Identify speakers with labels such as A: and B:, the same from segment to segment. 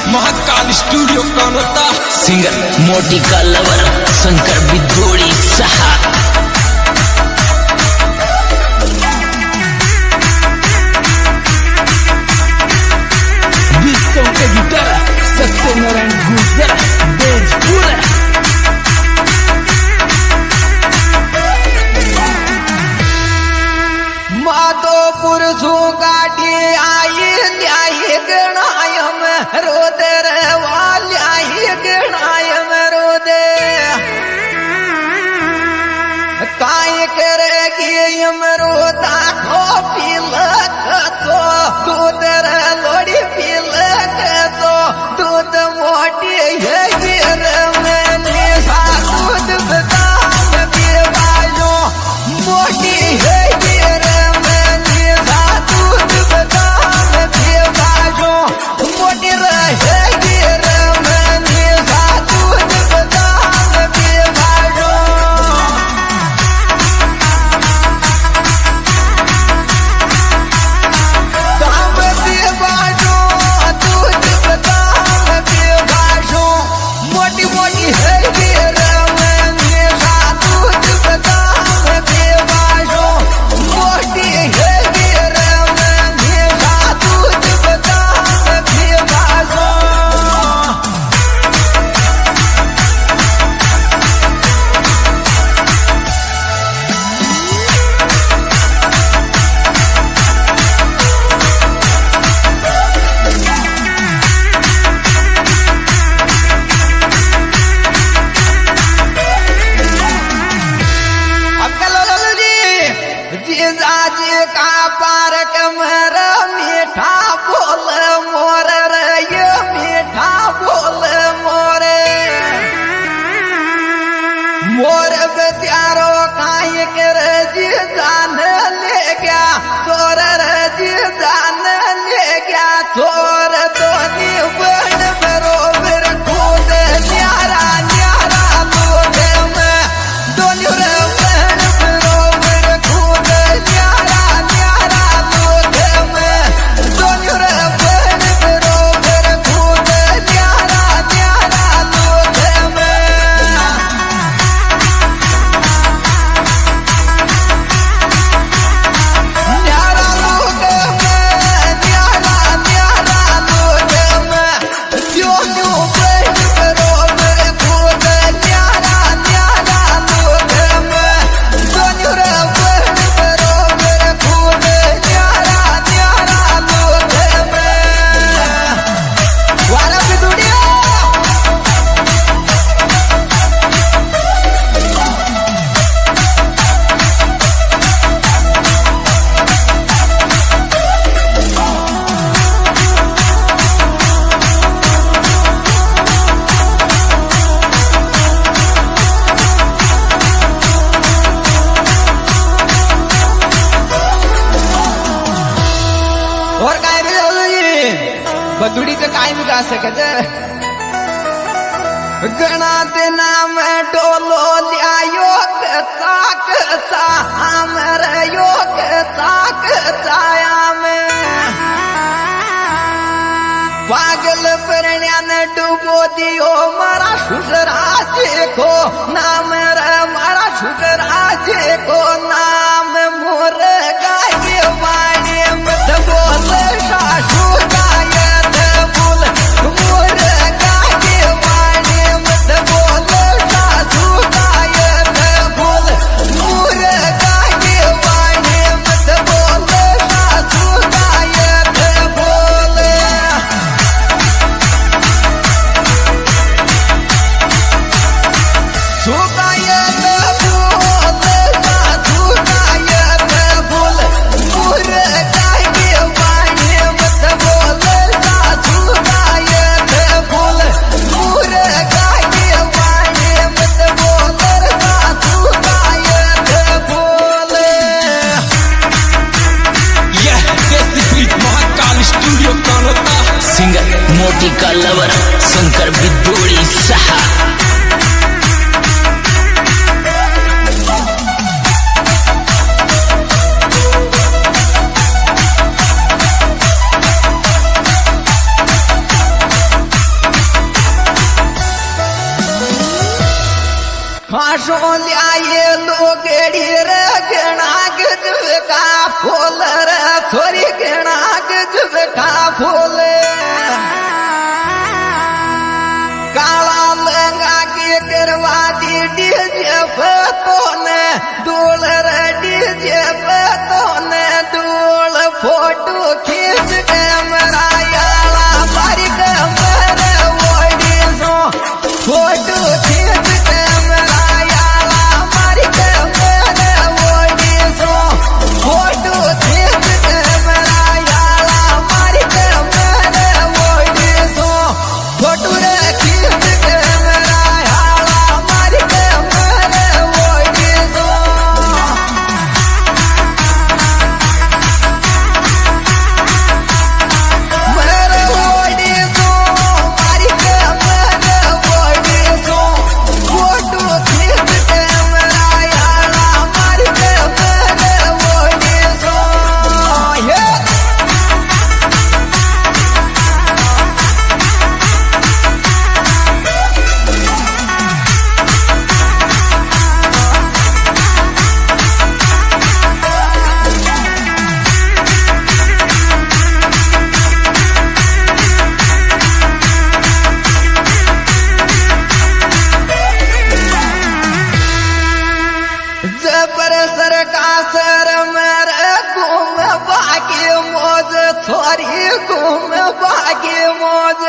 A: Mahakal studio कौन होता?
B: Singer मोटी का लवर शंकर बिदोड़ी सहा। विश्व के गिटार सत्यनारायण गुजर बेंच पूरा
C: माधोपुर सु गाड़ी आई ल्याई गणायम रोदर वाल्याई गणायम रोदे काय करेगी यम रोता खो पिलक तो दूधर लोड़ी पिलक तो दूध मोटी है गिर मैंने सा दूध बदाम बेबाजो मोटी है गिर मैंने सा दूध बदाम बेबाजो मोटी रहे गिर मैंने सा दूध बदाम बेबाजो मोटी मोटी है गिर मैंने सा दूध बदाम बेबाजो मोटी है गिर मैंने सा दूध बदाम बेबाजो जीजाजी का पार्क मर मीठा बोल मोर रे मीठा बोल मोरे मोर बेचारो काहे कर जी जान ले गया तोर जी जान ले गया तोर तो बन बरोबर खुद न्यारा न्यारा लोग में दोनों रे बन बरोबर खुद न्यारा न्यारा लोग में दोनों रे बन बरोबर खुद न्यारा न्यारा लोग में न्यारा लोग में न्यारा न्यारा लोग में दोनों बन बरोबर खुद न्यारा न्यारा लोग में दोनों रे बन बरोबर खुद न्यारा न्यारा लोग में वाला बिदुड़िया और काय भी बदुड़ी से काय भी गा सके गणा देना में डोलो लियायो ताक ता हमर योग ताक ताया में पागल परण्यान डूबो दियो मारा सुधराजे को नाम रे मारा सुधराजे को नाम मोर गाये वाणी मत बोल सासू गायत बोल मोर गाये वाणी मत बोल सासू गायत बोल मोर गाये वाणी मत बोल सासू गायत बोल सुगायत बोल सासू गायत बोल मोर गाये वाणी मत बोल सासू गायत बोल मोर गाये वाणी मत बोल सासू गायत बोल
A: यह देसी महाकाल स्टूडियो कौन होता?
B: सिंगर मोटी का लवर शंकर बिदोड़ी सहा।
C: सोलियाए लोगड़ी रे गणा गजब का फूल रे छोरी गणा गजब का फूल काला लंगा के करवा दी डीजे तो ने दूल रे डीजे तो ने दूल फोटो खींच के मेरा याला मारी के मेरे ओडी सो फोटो खींच के मेरा याला मारी के मेरे ओडी सो फोटो खींच के मेरा याला मारी के मेरे ओडी सो फोटो रे खींच के मेरा याला मारी के मेरे ओडी सो मेरे ओडी सो मारी के मेरे ओडी सो फोटो खींच के मेरा याला मारी के मेरे ओडी सो ये जबर सर का सर मेरे घूम बाकी मौज थोड़ी घूम बाकी मौज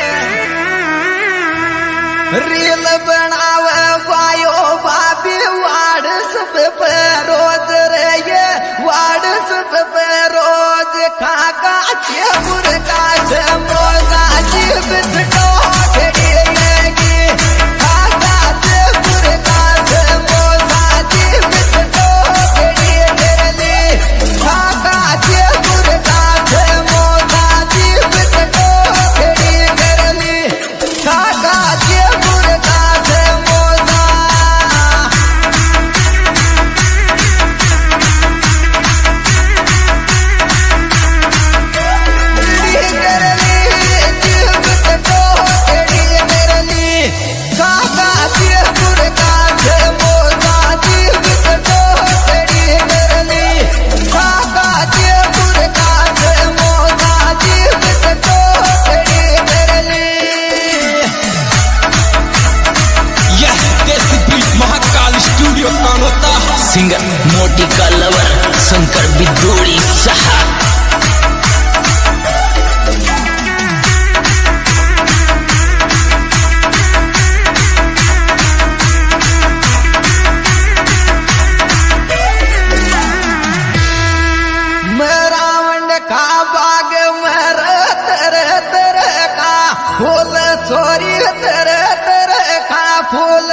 C: रील बनावे वायो भाभी व्हाट्सएप पे रोज रे ये व्हाट्सएप पे रोज खाका चेपुर का से मोजा जीव बिटो खड़ी लेगी खाका चेपुर का से मोजा जीव बिटो खड़ी लेगी खाका चेपुर का से मोजा जीव बिटो खड़ी लेगी खाका चेपुर का से मोजा
A: यह देसी बीट महाकाल स्टूडियो कौन होता
B: सिंगर मोटी का लवर शंकर बिदोड़ी साहब।
C: मेरा वंड का बाग मेरे तेरे तेरे का फूल छोरी तेरे तेरे का फूल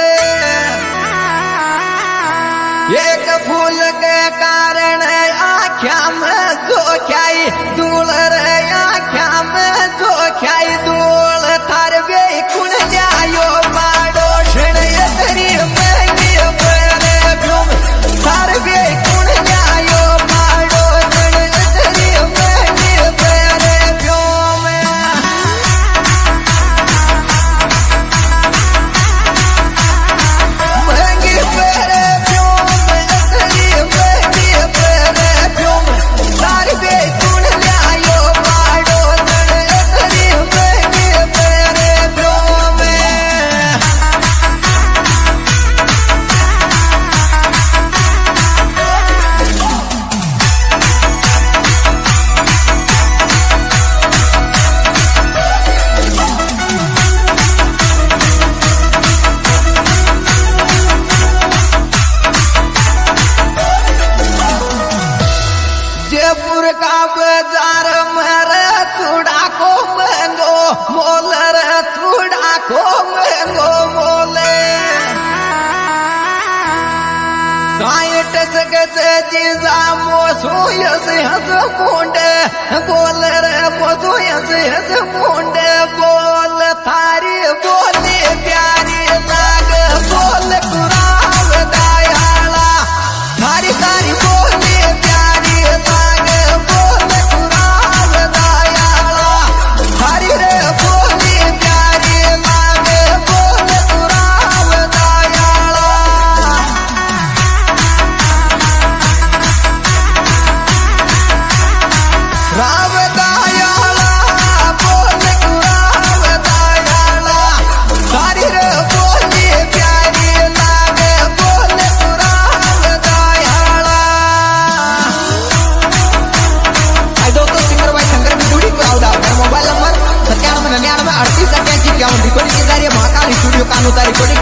C: एक फूल के कारण आख्या में जो ख्याई दूल रे आख्या में जो ख्याई दूल थार वे कुण जायो बाडो शण तेरी महंगी पेरे भूम थार वे कुण जायो बाडो शण तेरी महंगी पेरे भूम महंगी पेरे भूम तेरी महंगी पेरे भूम थार वे कुण जायो बाडो शण तेरी महंगी पेरे भूम जयपुर का बाजार मेरे चूड़ा को महंगो मोल रे चूड़ा को महंगो मोले साइट से जीजा मोसू यस हस मुंडे बोल रे मोसू यस हस मुंडे बोल थारी बोली प्यारी लाग बोल कुराव दयाला थारी थारी बोली प्यारी लाग बोल कुराव दयाला थारी रे बोली प्यारी लाग बोल कुराव दयाला मानुता रिकॉर्डिंग